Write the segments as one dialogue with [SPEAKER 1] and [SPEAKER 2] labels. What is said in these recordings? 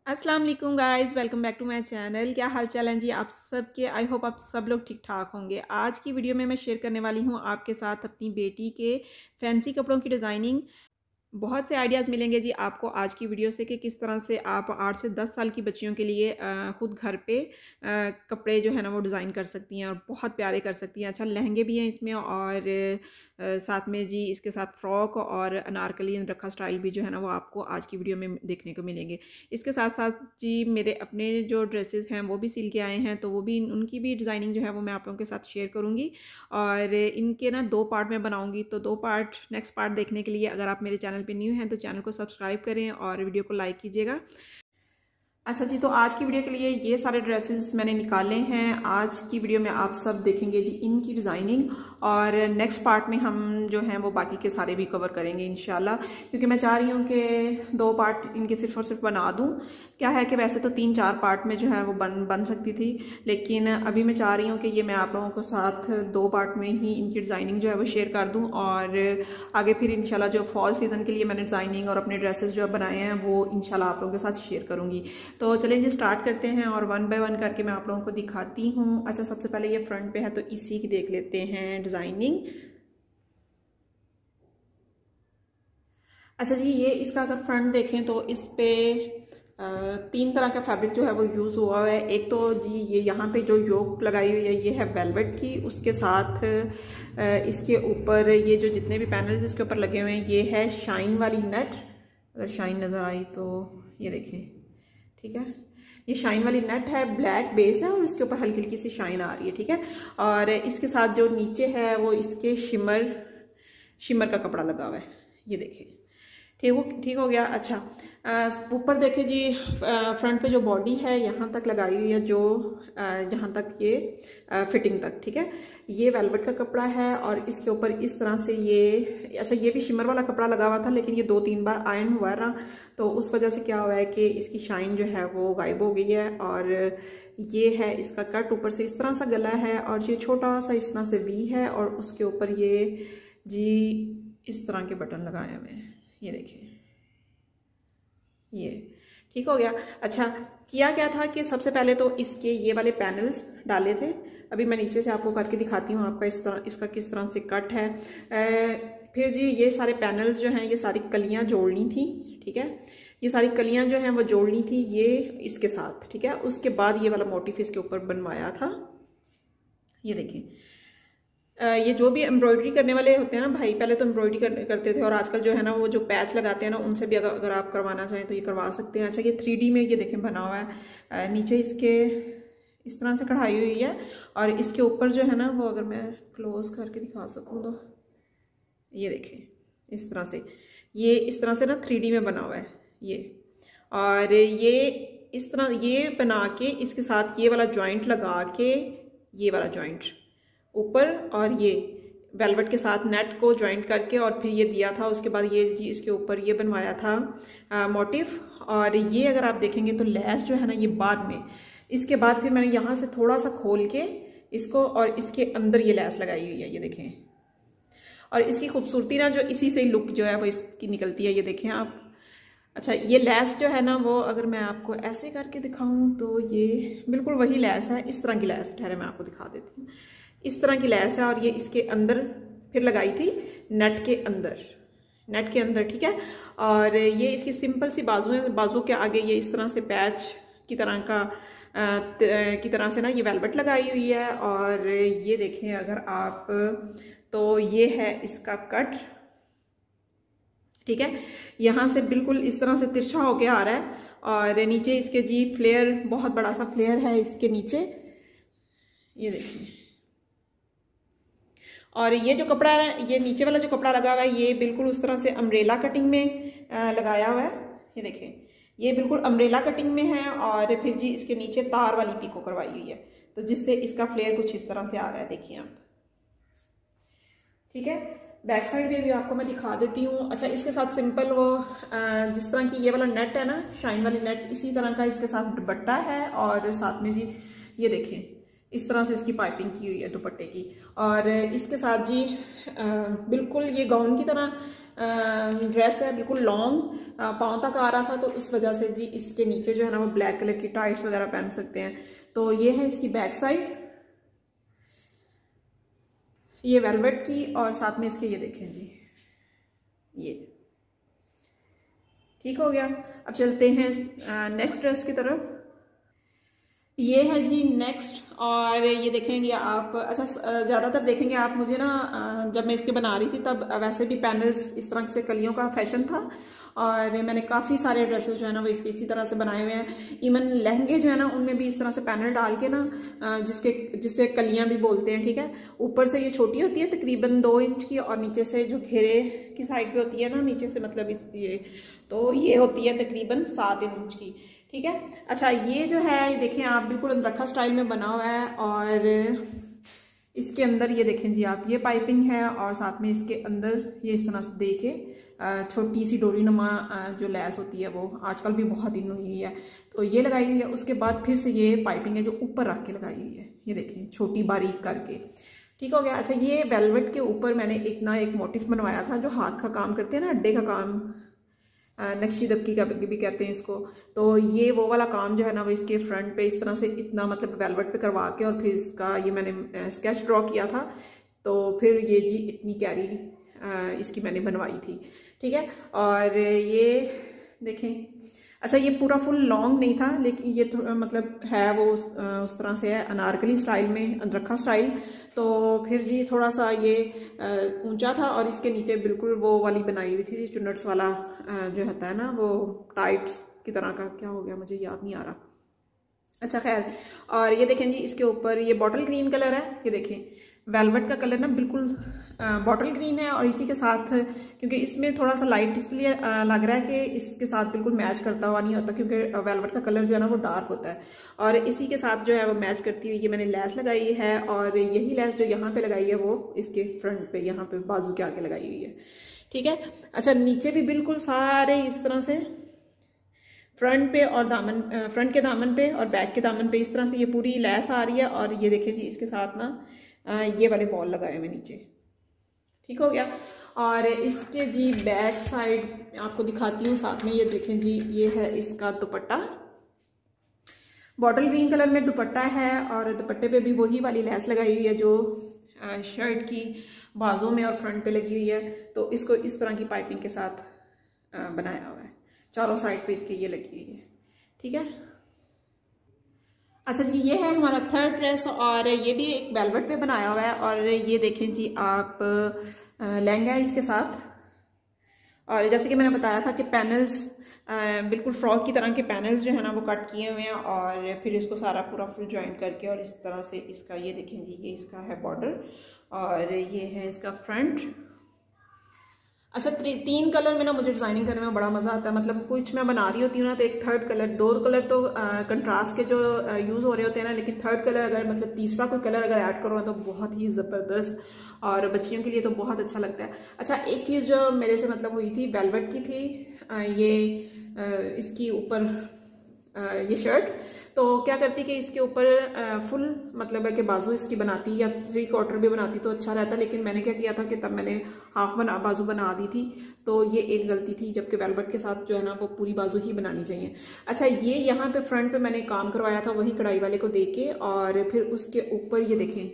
[SPEAKER 1] अस्सलाम वालेकुम guys, welcome back to my channel. क्या हाल चाल है जी आप सबके। आई होप आप सब लोग ठीक ठाक होंगे। आज की वीडियो में मैं शेयर करने वाली हूँ आपके साथ अपनी बेटी के फैंसी कपड़ों की डिज़ाइनिंग। बहुत से आइडियाज़ मिलेंगे जी आपको आज की वीडियो से कि किस तरह से आप 8 से 10 साल की बच्चियों के लिए खुद घर पे कपड़े जो है ना वो डिज़ाइन कर सकती हैं और बहुत प्यारे कर सकती हैं। अच्छा, लहंगे भी हैं इसमें और साथ में जी इसके साथ फ्रॉक और अनारकली रखा स्टाइल भी जो है ना वो आपको आज की वीडियो में देखने को मिलेंगे। इसके साथ साथ जी मेरे अपने जो ड्रेसेस हैं वो भी सिल के आए हैं, तो वो भी उनकी भी डिज़ाइनिंग जो है वो मैं आप लोगों के साथ शेयर करूँगी। और इनके ना 2 पार्ट में बनाऊँगी, तो 2 पार्ट नेक्स्ट पार्ट देखने के लिए अगर आप मेरे चैनल पे न्यू हैं तो चैनल को सब्सक्राइब करें और वीडियो को लाइक कीजिएगा। अच्छा जी, तो आज की वीडियो के लिए ये सारे ड्रेसेस मैंने निकाले हैं। आज की वीडियो में आप सब देखेंगे जी इनकी डिज़ाइनिंग, और नेक्स्ट पार्ट में हम जो हैं वो बाकी के सारे भी कवर करेंगे इंशाल्लाह, क्योंकि मैं चाह रही हूँ कि 2 पार्ट इनके सिर्फ और सिर्फ बना दूँ। क्या है कि वैसे तो 3-4 पार्ट में जो है वो बन सकती थी, लेकिन अभी मैं चाह रही हूँ कि ये मैं आप लोगों को साथ 2 पार्ट में ही इनकी डिज़ाइनिंग जो है वो शेयर कर दूँ, और आगे फिर इंशाल्लाह जो फॉल सीज़न के लिए मैंने डिज़ाइनिंग और अपने ड्रेसेस जो बनाए हैं वो इंशाल्लाह आप लोगों के साथ शेयर करूँगी। तो चलिए जी स्टार्ट करते हैं और 1 बाय 1 करके मैं आप लोगों को दिखाती हूँ। अच्छा, सबसे पहले ये फ्रंट पे है तो इसी की देख लेते हैं डिज़ाइनिंग। अच्छा जी, ये इसका अगर फ्रंट देखें तो इस पे 3 तरह का फैब्रिक जो है वो यूज़ हुआ है। एक तो जी ये यहाँ पे जो योक लगाई हुई है ये है वेलवेट की, उसके साथ इसके ऊपर ये जो जितने भी पैनल्स इसके ऊपर लगे हुए हैं ये है शाइन वाली नेट। अगर शाइन नज़र आई तो ये देखें, ठीक है, ये शाइन वाली नेट है, ब्लैक बेस है और इसके ऊपर हल्की हल्की सी शाइन आ रही है, ठीक है। और इसके साथ जो नीचे है वो इसके शिमर का कपड़ा लगा हुआ है, ये देखिए, ठीक हो गया। अच्छा, ऊपर देखे जी फ्रंट पे जो बॉडी है यहाँ तक लगाई हुई है, जो यहाँ तक ये फिटिंग तक, ठीक है, ये वेलवेट का कपड़ा है और इसके ऊपर इस तरह से ये, अच्छा ये भी शिमर वाला कपड़ा लगा हुआ था लेकिन ये 2-3 बार आयरन हुआ है ना, तो उस वजह से क्या हुआ है कि इसकी शाइन जो है वो गायब हो गई है। और ये है इसका कट, ऊपर से इस तरह सा गला है और ये छोटा सा इस तरह से वी है और उसके ऊपर ये जी इस तरह के बटन लगाए हुए हैं, ये देखिए, ये ठीक हो गया। अच्छा, किया क्या था कि सबसे पहले तो इसके ये वाले पैनल्स डाले थे, अभी मैं नीचे से आपको करके दिखाती हूँ आपका इसका किस तरह से कट है। फिर जी ये सारे पैनल्स जो हैं ये सारी कलियाँ जोड़नी थी, ठीक है, ये सारी कलियाँ जो हैं वो जोड़नी थी ये इसके साथ, ठीक है। उसके बाद ये वाला मोटिफ इसके ऊपर बनवाया था, ये देखिए। ये जो भी एम्ब्रॉयडरी करने वाले होते हैं ना भाई, पहले तो एम्ब्रॉयडरी करते थे और आजकल जो है ना वो जो पैच लगाते हैं ना उनसे भी अगर आप करवाना चाहें तो ये करवा सकते हैं। अच्छा, ये 3D में ये देखें बना हुआ है, नीचे इसके इस तरह से कढ़ाई हुई है और इसके ऊपर जो है ना वो, अगर मैं क्लोज करके दिखा सकूँ तो ये देखें इस तरह से, ये इस तरह से ना 3D में बना हुआ है ये, और ये इस तरह ये बना के इसके साथ ये वाला जॉइंट लगा के, ये वाला जॉइंट ऊपर और ये वेलवेट के साथ नेट को ज्वाइंट करके और फिर ये दिया था। उसके बाद ये जी इसके ऊपर ये बनवाया था मोटिफ, और ये अगर आप देखेंगे तो लेस जो है ना ये बाद में, इसके बाद फिर मैंने यहाँ से थोड़ा सा खोल के इसको और इसके अंदर ये लेस लगाई हुई है, ये देखें। और इसकी खूबसूरती ना जो इसी से लुक जो है वो इसकी निकलती है, ये देखें आप। अच्छा, ये लेस जो है ना वो अगर मैं आपको ऐसे करके दिखाऊं तो ये बिल्कुल वही लेस है, इस तरह की लेस, ठहरे मैं आपको दिखा देती हूँ। इस तरह की लेस है और ये इसके अंदर फिर लगाई थी नेट के अंदर, ठीक है। और ये इसकी सिंपल सी बाजू है, बाजू के आगे ये इस तरह से पैच की तरह से ना ये वेलवेट लगाई हुई है। और ये देखें अगर आप, तो ये है इसका कट, ठीक है, यहाँ से बिल्कुल इस तरह से तिरछा होके आ रहा है और नीचे इसके जी फ्लेयर, बहुत बड़ा सा फ्लेयर है इसके नीचे, ये देखिए। और ये जो कपड़ा है, ये नीचे वाला जो कपड़ा लगा हुआ है ये बिल्कुल उस तरह से अम्ब्रेला कटिंग में लगाया हुआ है, ये देखें, ये बिल्कुल अम्ब्रेला कटिंग में है। और फिर जी इसके नीचे तार वाली पीको करवाई हुई है, तो जिससे इसका फ्लेयर कुछ इस तरह से आ रहा है, देखिए आप, ठीक है। बैक साइड में भी आपको मैं दिखा देती हूँ। अच्छा, इसके साथ सिंपल वो जिस तरह की ये वाला नेट है ना, शाइन वाली नेट, इसी तरह का इसके साथ दुपट्टा है और साथ में जी ये देखें इस तरह से इसकी पाइपिंग की हुई है दुपट्टे की। और इसके साथ जी बिल्कुल ये गाउन की तरह ड्रेस है, बिल्कुल लॉन्ग पाँव तक आ रहा था, तो इस वजह से जी इसके नीचे जो है ना वो ब्लैक कलर की टाइट्स वगैरह पहन सकते हैं। तो ये है इसकी बैक साइड, ये वेलवेट की, और साथ में इसके ये देखें जी, ये ठीक हो गया। अब चलते हैं नेक्स्ट ड्रेस की तरफ। ये है जी नेक्स्ट, और ये देखेंगे आप, अच्छा ज़्यादातर देखेंगे आप मुझे ना जब मैं इसके बना रही थी तब वैसे भी पैनल्स इस तरह से कलियों का फैशन था, और मैंने काफ़ी सारे ड्रेसेस जो है ना वो इसके इसी तरह से बनाए हुए हैं। इवन लहंगे जो है ना उनमें भी इस तरह से पैनल डाल के ना जिसके कलियां भी बोलते हैं, ठीक है। ऊपर से ये छोटी होती है तकरीबन 2 इंच की, और नीचे से जो घेरे की साइड पे होती है ना, नीचे से मतलब ये तो ये होती है तकरीबन 7 इंच की, ठीक है। अच्छा ये जो है ये देखें आप, बिल्कुल रखा स्टाइल में बना हुआ है, और इसके अंदर ये देखें जी आप, ये पाइपिंग है, और साथ में इसके अंदर ये इस तरह से दे के छोटी सी डोरी नुमा जो लैस होती है वो आजकल भी बहुत इन हुई है, तो ये लगाई हुई है। उसके बाद फिर से ये पाइपिंग है जो ऊपर रख के लगाई हुई है, ये देखें छोटी बारीक करके, ठीक हो गया। अच्छा ये वेलवेट के ऊपर मैंने इतना एक मोटिफ बनवाया था जो हाथ का काम करते हैं ना, अड्डे का काम, नक्शी दबकी का भी कहते हैं इसको। तो ये वो वाला काम जो है ना वो इसके फ्रंट पे इस तरह से इतना मतलब वेलवेट पे करवा के, और फिर इसका ये मैंने स्केच ड्रॉ किया था, तो फिर ये जी इतनी कैरी इसकी मैंने बनवाई थी, ठीक है। और ये देखें, अच्छा ये पूरा फुल लॉन्ग नहीं था, लेकिन ये मतलब है वो उस तरह से है अनारकली स्टाइल में, अनरखा स्टाइल। तो फिर जी थोड़ा सा ये ऊंचा था, और इसके नीचे बिल्कुल वो वाली बनाई हुई थी चुन्नट्स वाला जो होता है ना वो टाइट्स की तरह का, क्या हो गया मुझे याद नहीं आ रहा। अच्छा खैर, और ये देखें जी इसके ऊपर ये बॉटल ग्रीन कलर है, ये देखें वेलवेट का कलर ना बिल्कुल बॉटल ग्रीन है, और इसी के साथ क्योंकि इसमें थोड़ा सा लाइट इसलिए लग रहा है कि इसके साथ बिल्कुल मैच करता हुआ नहीं होता, क्योंकि वेलवेट का कलर जो है ना वो डार्क होता है, और इसी के साथ जो है वो मैच करती हुई ये मैंने लैस लगाई है, और यही लैस जो यहाँ पे लगाई है वो इसके फ्रंट पे यहाँ पे बाजू के आगे लगाई हुई है, ठीक है। अच्छा नीचे भी बिल्कुल सारे इस तरह से फ्रंट पे और दामन, फ्रंट के दामन पे और बैक के दामन पे इस तरह से ये पूरी लैस आ रही है, और ये देखें जी इसके साथ ना ये वाले बॉल लगाए हुए नीचे, ठीक हो गया। और इसके जी बैक साइड आपको दिखाती हूँ, साथ में ये देखें जी ये है इसका दुपट्टा, बॉटल ग्रीन कलर में दुपट्टा है, और दुपट्टे पे भी वही वाली लैस लगाई हुई है जो शर्ट की बाजू में और फ्रंट पे लगी हुई है। तो इसको इस तरह की पाइपिंग के साथ बनाया हुआ है, चारों साइड पे इसके ये लगी हुई है, ठीक है। अच्छा जी ये है हमारा थर्ड ड्रेस, और ये भी एक वेलवेट पे बनाया हुआ है, और ये देखें जी आप लहंगा है इसके साथ, और जैसे कि मैंने बताया था कि पैनल्स बिल्कुल फ्रॉक की तरह के पैनल्स जो है ना वो कट किए हुए हैं, और फिर इसको सारा पूरा फुल जॉइंट करके, और इस तरह से इसका ये देखें जी ये इसका है बॉर्डर, और ये है इसका फ्रंट। अच्छा 3 कलर में ना मुझे डिज़ाइनिंग करने में बड़ा मज़ा आता है, मतलब कुछ मैं बना रही होती हूँ ना तो एक थर्ड कलर, 2 कलर तो कंट्रास्ट के जो यूज़ हो रहे होते हैं ना, लेकिन थर्ड कलर अगर मतलब तीसरा कोई कलर अगर ऐड करो तो बहुत ही ज़बरदस्त, और बच्चियों के लिए तो बहुत अच्छा लगता है। अच्छा एक चीज़ जो मेरे से मतलब हुई थी वेलवेट की थी, ये इसकी ऊपर ये शर्ट, तो क्या करती कि इसके ऊपर फुल मतलब है कि बाजू इसकी बनाती या 3/4 भी बनाती तो अच्छा रहता, लेकिन मैंने क्या किया था कि तब मैंने हाफ बाजू बना दी थी, तो ये एक गलती थी, जबकि वेलवेट के साथ जो है ना वो पूरी बाजू ही बनानी चाहिए। अच्छा ये यहाँ पे फ्रंट पे मैंने काम करवाया था वही कढ़ाई वाले को देके, और फिर उसके ऊपर ये देखें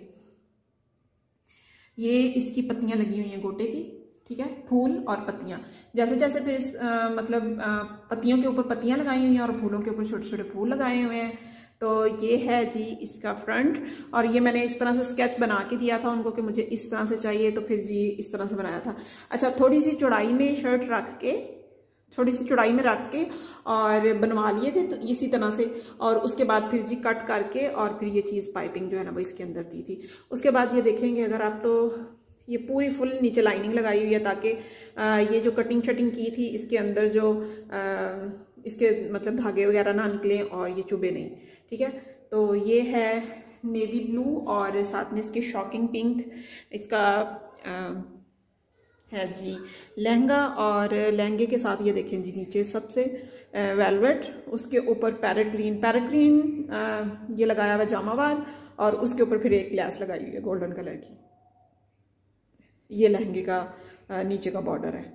[SPEAKER 1] ये इसकी पत्तियां लगी हुई हैं गोटे की, ठीक है, फूल और पत्तियां, जैसे जैसे फिर इस मतलब पत्तियों के ऊपर पत्तियां लगाई हुई हैं और फूलों के ऊपर छोटे छोटे फूल लगाए हुए हैं। तो ये है जी इसका फ्रंट, और ये मैंने इस तरह से स्केच बना के दिया था उनको कि मुझे इस तरह से चाहिए, तो फिर जी इस तरह से बनाया था। अच्छा थोड़ी सी चौड़ाई में शर्ट रख के, थोड़ी सी चौड़ाई में रख के और बनवा लिए थे तो इसी तरह से, और उसके बाद फिर जी कट करके और फिर ये चीज़ पाइपिंग जो है ना वो इसके अंदर दी थी। उसके बाद ये देखेंगे अगर आप तो ये पूरी फुल नीचे लाइनिंग लगाई हुई है ताकि ये जो कटिंग शटिंग की थी इसके अंदर जो इसके मतलब धागे वगैरह ना निकले और ये चुभे नहीं, ठीक है। तो ये है नेवी ब्लू और साथ में इसके शॉकिंग पिंक, इसका है जी लहंगा, और लहंगे के साथ ये देखें जी नीचे सबसे वेलवेट, उसके ऊपर पैरेट ग्रीन ये लगाया हुआ जामावार, और उसके ऊपर फिर एक लैस लगाई हुई है गोल्डन कलर की। ये लहंगे का नीचे का बॉर्डर है।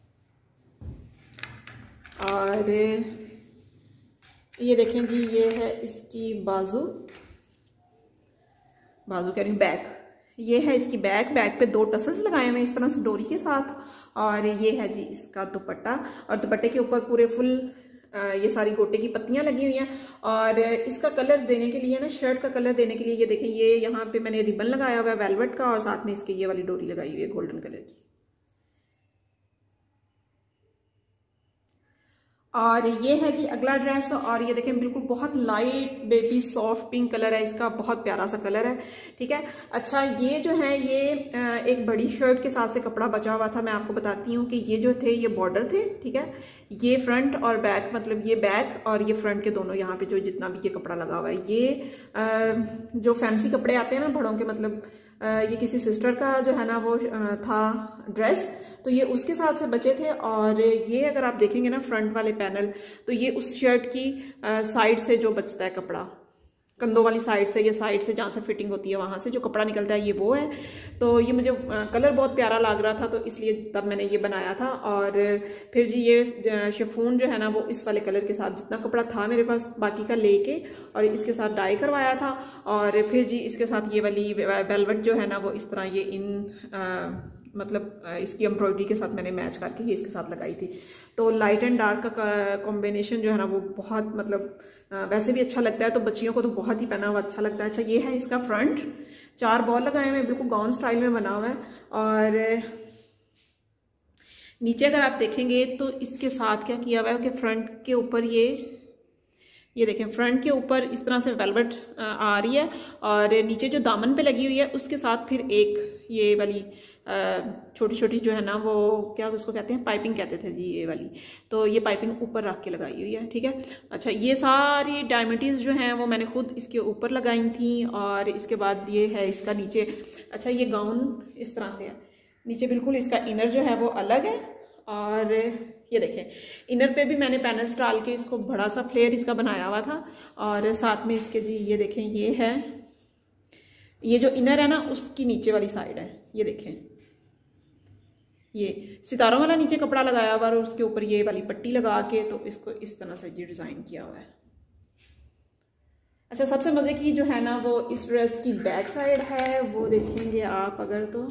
[SPEAKER 1] और ये देखें जी ये है इसकी बाजू कह रही हूँ बैक, ये है इसकी बैक पे 2 टसल्स लगाए हुए इस तरह से डोरी के साथ। और ये है जी इसका दुपट्टा, और दुपट्टे के ऊपर पूरे फुल ये सारी गोटे की पत्तियां लगी हुई हैं। और इसका कलर देने के लिए ना, शर्ट का कलर देने के लिए ये देखें ये यहाँ पे मैंने रिबन लगाया हुआ है वेलवेट का, और साथ में इसके ये वाली डोरी लगाई हुई है गोल्डन कलर की। और ये है जी अगला ड्रेस, और ये देखें बिल्कुल बहुत light baby soft pink colour है इसका, बहुत प्यारा सा कलर है। ठीक है, अच्छा ये जो है ये एक बड़ी शर्ट के साथ से कपड़ा बचा हुआ था। मैं आपको बताती हूँ कि ये जो थे ये बॉर्डर थे। ठीक है, ये फ्रंट और बैक, मतलब ये बैक और ये फ्रंट के दोनों यहाँ पे जो जितना भी ये कपड़ा लगा हुआ है, ये जो फैंसी कपड़े आते हैं ना बड़ों के, मतलब ये किसी सिस्टर का जो है ना वो था ड्रेस, तो ये उसके साथ से बचे थे। और ये अगर आप देखेंगे ना फ्रंट वाले पैनल, तो ये उस शर्ट की साइड से जो बचता है कपड़ा, कंधों वाली साइड से, ये साइड से जहाँ से फिटिंग होती है वहां से जो कपड़ा निकलता है ये वो है। तो ये मुझे कलर बहुत प्यारा लग रहा था, तो इसलिए तब मैंने ये बनाया था। और फिर जी ये शिफॉन जो है ना वो इस वाले कलर के साथ जितना कपड़ा था मेरे पास बाकी का लेके और इसके साथ डाई करवाया था। और फिर जी इसके साथ ये वाली वेलवेट जो है ना वो इस तरह ये इन मतलब इसकी एम्ब्रॉयडरी के साथ मैंने मैच करके ये इसके साथ लगाई थी। तो लाइट एंड डार्क का कॉम्बिनेशन जो है ना वो बहुत मतलब वैसे भी अच्छा लगता है, तो बच्चियों को तो बहुत ही पहना हुआ अच्छा लगता है। अच्छा ये है इसका फ्रंट, 4 बॉल लगाए हुए बिल्कुल गाउन स्टाइल में बना हुआ है। और नीचे अगर आप देखेंगे तो इसके साथ क्या किया हुआ है कि फ्रंट के ऊपर ये देखें फ्रंट के ऊपर इस तरह से वेलवेट आ रही है, और नीचे जो दामन पे लगी हुई है उसके साथ फिर एक ये वाली छोटी छोटी जो है ना वो क्या उसको कहते हैं, पाइपिंग कहते थे जी ये वाली, तो ये पाइपिंग ऊपर रख के लगाई हुई है। ठीक है, अच्छा ये सारी डायमंड्स जो हैं वो मैंने खुद इसके ऊपर लगाई थी। और इसके बाद ये है इसका नीचे, अच्छा ये गाउन इस तरह से है, नीचे बिल्कुल इसका इनर जो है वो अलग है। और ये देखें इनर पे भी मैंने पैनल्स डाल के इसको बड़ा सा फ्लेयर इसका बनाया हुआ था। और साथ में इसके जी ये देखें ये है, ये जो इनर है ना उसकी नीचे वाली साइड है, ये देखें ये सितारों वाला नीचे कपड़ा लगाया हुआ और उसके ऊपर ये वाली पट्टी लगा के तो इसको इस तरह से जी डिजाइन किया हुआ है। अच्छा सबसे मजे की जो है ना वो इस ड्रेस की बैक साइड है, वो देखेंगे आप अगर तो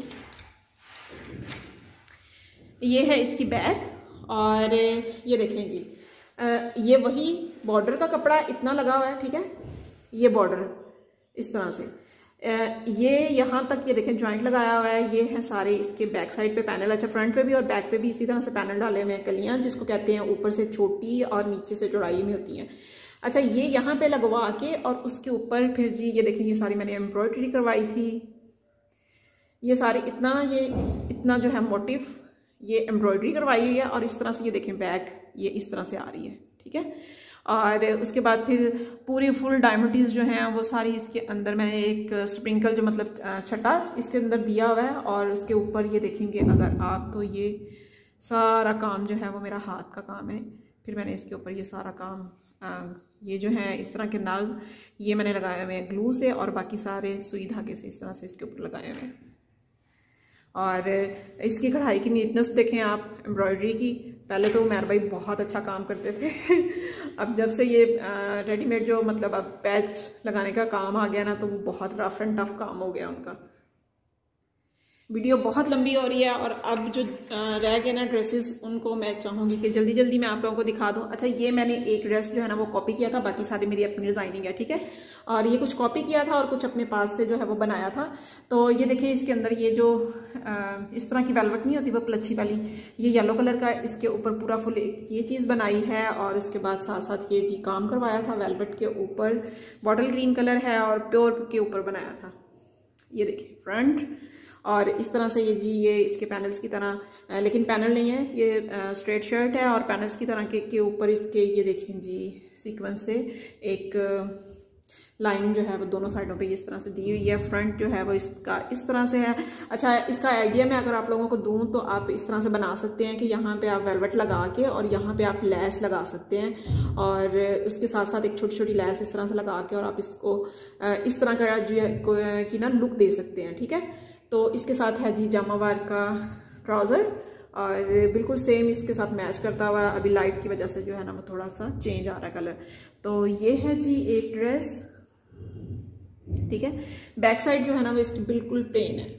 [SPEAKER 1] ये है इसकी बैक। और ये देखें जी ये वही बॉर्डर का कपड़ा इतना लगा हुआ है। ठीक है, ये बॉर्डर इस तरह से ये यहाँ तक ये देखें जॉइंट लगाया हुआ है, ये है सारे इसके बैक साइड पे पैनल। अच्छा फ्रंट पे भी और बैक पे भी इसी तरह से पैनल डाले हुए हैं, कलियां जिसको कहते हैं, ऊपर से छोटी और नीचे से चौड़ाई में होती हैं। अच्छा ये यहाँ पे लगवा के और उसके ऊपर फिर जी ये देखें ये सारी मैंने एम्ब्रॉयडरी करवाई थी, ये सारी इतना जो है मोटिव ये एम्ब्रॉयडरी करवाई हुई है। और इस तरह से ये देखें बैक ये इस तरह से आ रही है। ठीक है, और उसके बाद फिर पूरी फुल डायमंड्स जो हैं वो सारी इसके अंदर मैंने एक स्प्रिंकल जो मतलब छटा इसके अंदर दिया हुआ है। और उसके ऊपर ये देखेंगे अगर आप तो ये सारा काम जो है वो मेरा हाथ का काम है। फिर मैंने इसके ऊपर ये सारा काम ये जो है इस तरह के नाग ये मैंने लगाए हुए हैं ग्लू से, और बाकी सारे सुई धागे से इस तरह से इसके ऊपर लगाए हुए हैं। और इसकी कढ़ाई की नीटनेस देखें आप, एम्ब्रॉयडरी की। पहले तो उमर भाई बहुत अच्छा काम करते थे अब जब से ये रेडीमेड जो मतलब अब पैच लगाने का काम आ गया ना तो वो बहुत रफ एंड टफ काम हो गया उनका। वीडियो बहुत लंबी हो रही है और अब जो रह गए ना ड्रेसेस उनको मैं चाहूँगी कि जल्दी जल्दी मैं आप लोगों को दिखा दूँ। अच्छा ये मैंने एक ड्रेस जो है ना वो कॉपी किया था, बाकी सारी मेरी अपनी डिज़ाइनिंग है। ठीक है, और ये कुछ कॉपी किया था और कुछ अपने पास से जो है वो बनाया था। तो ये देखिए इसके अंदर ये जो इस तरह की वेलवेट नहीं होती वो प्लच्छी वाली, ये येलो कलर का इसके ऊपर पूरा फुल ये चीज़ बनाई है। और उसके बाद साथ साथ ये जी काम करवाया था वेलवेट के ऊपर, बॉटल ग्रीन कलर है और प्योर के ऊपर बनाया था। ये देखिए फ्रंट और इस तरह से ये जी ये इसके पैनल्स की तरह, लेकिन पैनल नहीं है, ये स्ट्रेट शर्ट है और पैनल्स की तरह के ऊपर इसके ये देखें जी सीक्वेंस से एक लाइन जो है वो दोनों साइडों पे इस तरह से दी हुई है। फ्रंट जो है वो इसका इस तरह से है। अच्छा, इसका आइडिया मैं अगर आप लोगों को दूं तो आप इस तरह से बना सकते हैं कि यहाँ पे आप वेलवेट लगा के और यहाँ पे आप लैस लगा सकते हैं और उसके साथ साथ एक छोटी छोटी लैस इस तरह से लगा के और आप इसको इस तरह का जो है कि ना लुक दे सकते हैं। ठीक है, तो इसके साथ है जी जामावार का ट्राउज़र और बिल्कुल सेम इसके साथ मैच करता हुआ। अभी लाइट की वजह से जो है ना वो थोड़ा सा चेंज आ रहा है कलर। तो ये है जी एक ड्रेस। ठीक है, बैक साइड जो है ना वो इसकी बिल्कुल प्लेन है,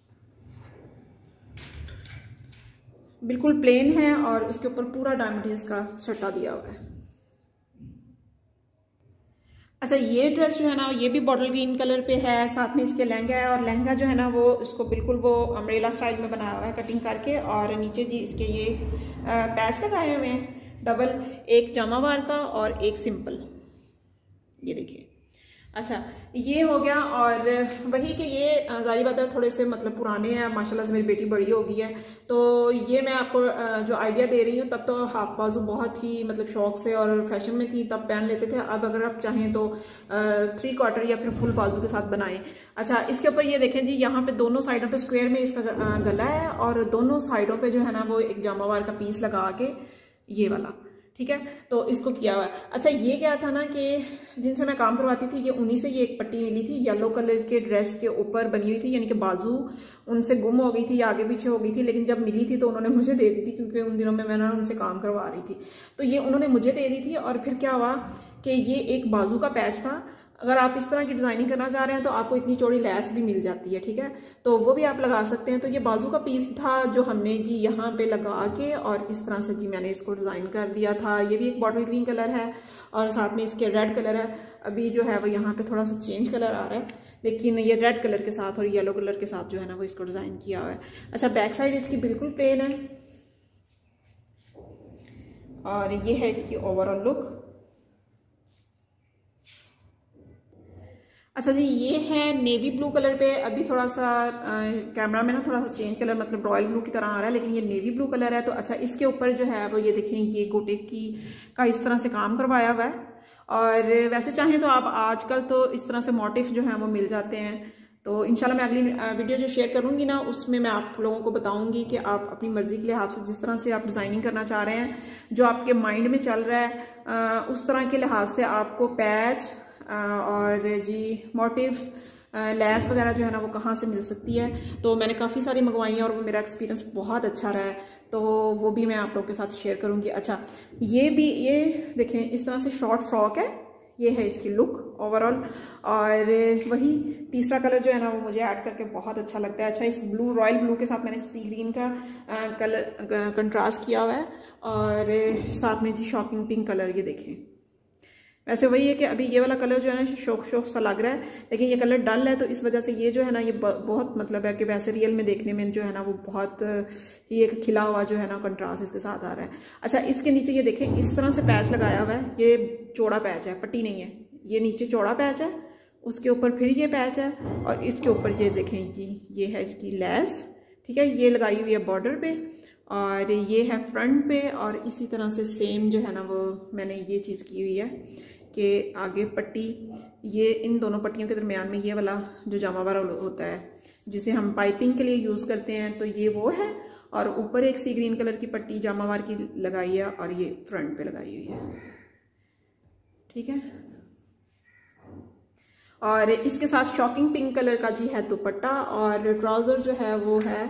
[SPEAKER 1] बिल्कुल प्लेन है और उसके ऊपर पूरा डायमंड का छट्टा दिया हुआ है। अच्छा, ये ड्रेस जो है ना ये भी बॉटल ग्रीन कलर पे है, साथ में इसके लहंगा है और लहंगा जो है ना वो इसको बिल्कुल वो अम्ब्रेला स्टाइल में बनाया हुआ है कटिंग करके और नीचे जी इसके ये पैच लगाए हुए हैं डबल, एक जामावार का और एक सिंपल, ये देखिए। अच्छा, ये हो गया और वही कि ये जारी बात है थोड़े से मतलब पुराने हैं, माशाल्लाह से मेरी बेटी बड़ी हो गई है तो ये मैं आपको जो आइडिया दे रही हूँ। तब तो हाफ बाजू बहुत ही मतलब शौक से और फैशन में थी तब पहन लेते थे। अब अगर आप चाहें तो 3/4 या फिर फुल बाजू के साथ बनाएं। अच्छा, इसके ऊपर ये देखें जी, यहाँ पे दोनों साइडों पे स्क्वायर में इसका गला है और दोनों साइडों पे जो है ना वो एक जामावार का पीस लगा के ये वाला। ठीक है, तो इसको किया हुआ है। अच्छा, ये क्या था ना कि जिनसे मैं काम करवाती थी ये उन्हीं से ये एक पट्टी मिली थी येलो कलर के ड्रेस के ऊपर बनी हुई थी, यानी कि बाजू उनसे गुम हो गई थी या आगे पीछे हो गई थी, लेकिन जब मिली थी तो उन्होंने मुझे दे दी थी क्योंकि उन दिनों में मैं ना उनसे काम करवा रही थी। तो ये उन्होंने मुझे दे दी थी और फिर क्या हुआ कि ये एक बाजू का पैच था। अगर आप इस तरह की डिजाइनिंग करना चाह रहे हैं तो आपको इतनी चौड़ी लैस भी मिल जाती है। ठीक है, तो वो भी आप लगा सकते हैं। तो ये बाजू का पीस था जो हमने जी यहाँ पे लगा के और इस तरह से जी मैंने इसको डिजाइन कर दिया था। ये भी एक बॉटल ग्रीन कलर है और साथ में इसके रेड कलर है। अभी जो है वो यहाँ पे थोड़ा सा चेंज कलर आ रहा है, लेकिन ये रेड कलर के साथ और येलो कलर के साथ जो है ना वो इसको डिजाइन किया हुआ है। अच्छा, बैक साइड इसकी बिल्कुल प्लेन है और ये है इसकी ओवरऑल लुक। अच्छा जी, ये है नेवी ब्लू कलर पे। अभी थोड़ा सा कैमरा में ना थोड़ा सा चेंज कलर मतलब रॉयल ब्लू की तरह आ रहा है, लेकिन ये नेवी ब्लू कलर है। तो अच्छा, इसके ऊपर जो है वो ये देखें ये गोटे की का इस तरह से काम करवाया हुआ है और वैसे चाहें तो आप आजकल तो इस तरह से मोटिफ जो है वो मिल जाते हैं। तो इंशाल्लाह मैं अगली वीडियो जो शेयर करूंगी ना उसमें मैं आप लोगों को बताऊंगी कि आप अपनी मर्जी के लिहाज से जिस तरह से आप डिजाइनिंग करना चाह रहे हैं, जो आपके माइंड में चल रहा है उस तरह के लिहाज से आपको पैच और जी मोटिव्स लैस वगैरह जो है ना वो कहाँ से मिल सकती है। तो मैंने काफ़ी सारी मंगवाई हैं और वो मेरा एक्सपीरियंस बहुत अच्छा रहा है, तो वो भी मैं आप लोगों के साथ शेयर करूँगी। अच्छा, ये भी ये देखें इस तरह से शॉर्ट फ्रॉक है, ये है इसकी लुक ओवरऑल। और वही तीसरा कलर जो है ना वो मुझे ऐड करके बहुत अच्छा लगता है। अच्छा, इस ब्लू रॉयल ब्लू के साथ मैंने सी ग्रीन का कलर कंट्रास्ट किया हुआ है और साथ में जी शॉकिंग पिंक कलर, ये देखें। वैसे वही है कि अभी ये वाला कलर जो है ना शौक शौक सा लग रहा है, लेकिन ये कलर डल है तो इस वजह से ये जो है ना ये बहुत मतलब है कि वैसे रियल में देखने में जो है ना वो बहुत ही एक खिला हुआ जो है ना कंट्रास्ट इसके साथ आ रहा है। अच्छा, इसके नीचे ये देखें इस तरह से पैच लगाया हुआ है, ये चौड़ा पैच है, पट्टी नहीं है, ये नीचे चौड़ा पैच है, उसके ऊपर फिर ये पैच है और इसके ऊपर ये देखें ये है इसकी लैस। ठीक है, ये लगाई हुई है बॉर्डर पे और ये है फ्रंट पे और इसी तरह से सेम जो है ना वो मैंने ये चीज़ की हुई है कि आगे पट्टी, ये इन दोनों पट्टियों के दरमियान में ये वाला जो जामावार होता है जिसे हम पाइपिंग के लिए यूज़ करते हैं, तो ये वो है और ऊपर एक सी ग्रीन कलर की पट्टी जामावार की लगाई है और ये फ्रंट पे लगाई हुई है। ठीक है, और इसके साथ शॉकिंग पिंक कलर का जी है दुपट्टा और ट्राउज़र जो है वो है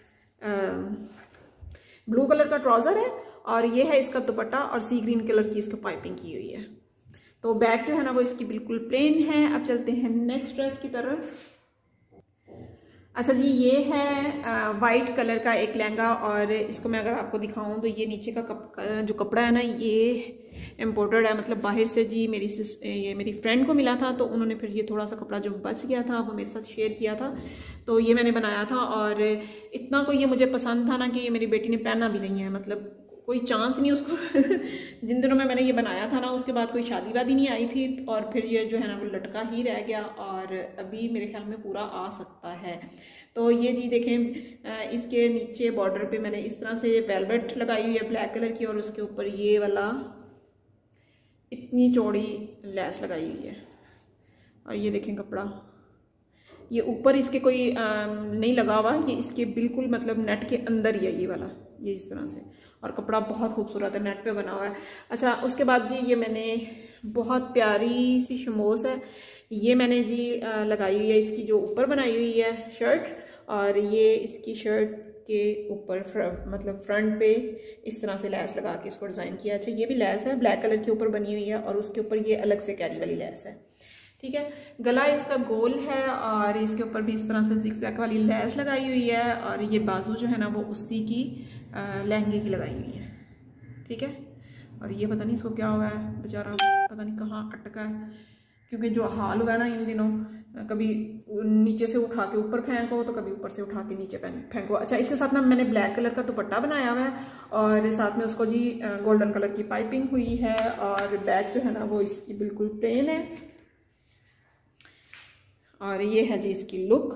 [SPEAKER 1] ब्लू कलर का ट्राउज़र है और ये है इसका दुपट्टा और सी ग्रीन कलर की इसका पाइपिंग की हुई है। तो बैक जो है ना वो इसकी बिल्कुल प्लेन है। अब चलते हैं नेक्स्ट ड्रेस की तरफ। अच्छा जी, ये है वाइट कलर का एक लहंगा और इसको मैं अगर आपको दिखाऊं तो ये नीचे का जो कपड़ा है ना ये इम्पोर्टेड है, मतलब बाहर से जी ये मेरी फ्रेंड को मिला था तो उन्होंने फिर ये थोड़ा सा कपड़ा जो बच गया था वो मेरे साथ शेयर किया था, तो ये मैंने बनाया था और इतना को ये मुझे पसंद था ना कि ये मेरी बेटी ने पहना भी नहीं है, मतलब कोई चांस नहीं उसको जिन दिनों में मैंने ये बनाया था ना उसके बाद कोई शादी वादी नहीं आई थी और फिर ये जो है ना वो लटका ही रह गया और अभी मेरे ख्याल में पूरा आ सकता है। तो ये जी देखें इसके नीचे बॉर्डर पे मैंने इस तरह से वेलवेट लगाई हुई है ब्लैक कलर की और उसके ऊपर ये वाला इतनी चौड़ी लैस लगाई हुई है। और ये देखें कपड़ा, ये ऊपर इसके कोई नहीं लगा हुआ, ये इसके बिल्कुल मतलब नेट के अंदर ही है ये वाला, ये इस तरह से। और कपड़ा बहुत खूबसूरत है, नेट पे बना हुआ है। अच्छा, उसके बाद जी ये मैंने बहुत प्यारी सी शमोस है, ये मैंने जी लगाई हुई है, इसकी जो ऊपर बनाई हुई है शर्ट, और ये इसकी शर्ट के ऊपर मतलब फ्रंट पे इस तरह से लैस लगा के इसको डिज़ाइन किया। अच्छा, ये भी लैस है, ब्लैक कलर के ऊपर बनी हुई है, और उसके ऊपर ये अलग से कैरी वाली लैस है। ठीक है, गला इसका गोल है और इसके ऊपर भी इस तरह से जिगजैग वाली लैस लगाई हुई है, और ये बाजू जो है ना वो उसी की लहंगे की लगाई हुई है। ठीक है, और ये पता नहीं इसको क्या हुआ है, बेचारा पता नहीं कहाँ अटका है, क्योंकि जो हाल हुआ है ना इन दिनों, कभी नीचे से उठा के ऊपर फेंको तो कभी ऊपर से उठा के नीचे फेंको। अच्छा, इसके साथ ना मैंने ब्लैक कलर का दुपट्टा बनाया हुआ है, और साथ में उसको जी गोल्डन कलर की पाइपिंग हुई है, और बैक जो है ना वो इसकी बिल्कुल प्लेन है, और ये है जी इसकी लुक।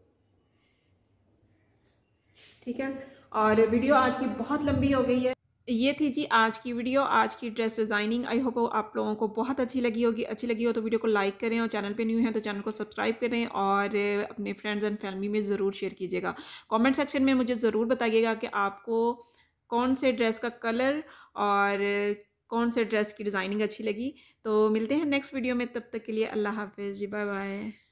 [SPEAKER 1] ठीक है, और वीडियो आज की बहुत लंबी हो गई है। ये थी जी आज की वीडियो, आज की ड्रेस डिज़ाइनिंग। आई होप आप लोगों को बहुत अच्छी लगी होगी। अच्छी लगी हो तो वीडियो को लाइक करें, और चैनल पे न्यू हैं तो चैनल को सब्सक्राइब करें, और अपने फ्रेंड्स एंड फैमिली में ज़रूर शेयर कीजिएगा। कमेंट सेक्शन में मुझे ज़रूर बताइएगा कि आपको कौन से ड्रेस का कलर और कौन से ड्रेस की डिज़ाइनिंग अच्छी लगी। तो मिलते हैं नेक्स्ट वीडियो में, तब तक के लिए अल्लाह हाफिज़ जी, बाय बाय।